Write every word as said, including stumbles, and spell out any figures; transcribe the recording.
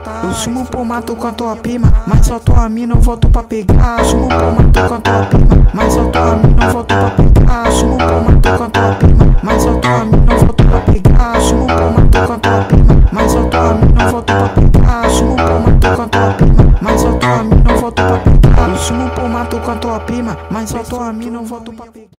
Eu sumo pro mato com a tua prima, mas só tua mina eu volto pra pegar. Sumo pro mato com a tua prima, mas só tua mina eu volto pra pegar. Sumo pro mato com a tua prima, mas só tua mina eu volto pra pegar. Sumo pro mato com a tua prima, mas só tua mina eu volto pra pegar. Sumo pro mato com a tua prima, mas só tua mina eu volto pra pegar. Eu sumo pro mato com a tua prima, mas só tua mina eu volto pra pegar.